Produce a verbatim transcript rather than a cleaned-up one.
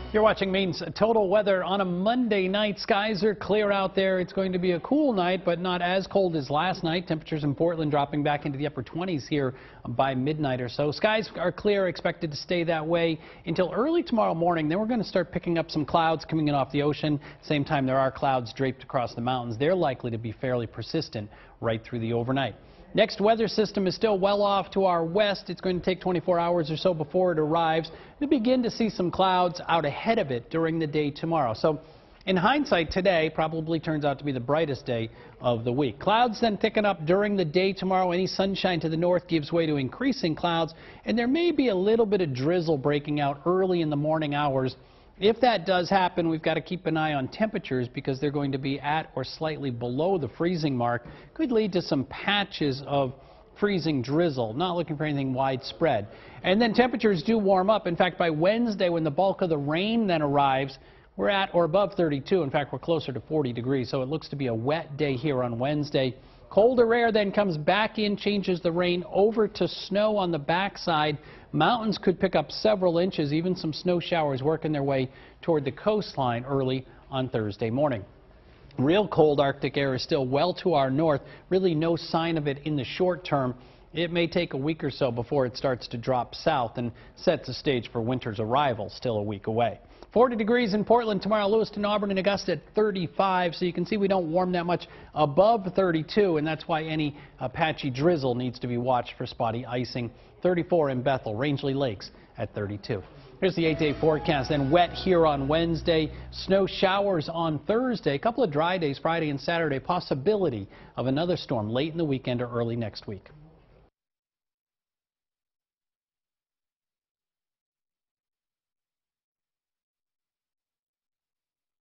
You're watching Maine's Total Weather on a Monday night. Skies are clear out there. It's going to be a cool night, but not as cold as last night. Temperatures in Portland dropping back into the upper twenties here by midnight or so. Skies are clear, expected to stay that way until early tomorrow morning. Then we're going to start picking up some clouds coming in off the ocean. Same time, there are clouds draped across the mountains. They're likely to be fairly persistent right through the overnight. Next weather system is still well off to our west. It's going to take twenty-four hours or so before it arrives. We begin to see some clouds out ahead of it during the day tomorrow. So in hindsight, today probably turns out to be the brightest day of the week. Clouds then thicken up during the day tomorrow. Any sunshine to the north gives way to increasing clouds, and there may be a little bit of drizzle breaking out early in the morning hours. If that does happen, we've got to keep an eye on temperatures because they're going to be at or slightly below the freezing mark. Could lead to some patches of freezing drizzle. Not looking for anything widespread. And then temperatures do warm up. In fact, by Wednesday, when the bulk of the rain then arrives, we're at or above thirty-two. In fact, we're closer to forty degrees. So it looks to be a wet day here on Wednesday. Colder air then comes back in, changes the rain over to snow on the backside. Mountains could pick up several inches, even some snow showers working their way toward the coastline early on Thursday morning. Real cold Arctic air is still well to our north. Really no sign of it in the short term. It may take a week or so before it starts to drop south and sets the stage for winter's arrival, still a week away. forty degrees in Portland tomorrow, Lewiston, Auburn, and Augusta at thirty-five. So you can see we don't warm that much above thirty-two, and that's why any uh, patchy drizzle needs to be watched for spotty icing. thirty-four in Bethel, Rangeley Lakes at thirty-two. Here's the eight-day forecast. And wet here on Wednesday. Snow showers on Thursday. A couple of dry days Friday and Saturday. Possibility of another storm late in the weekend or early next week.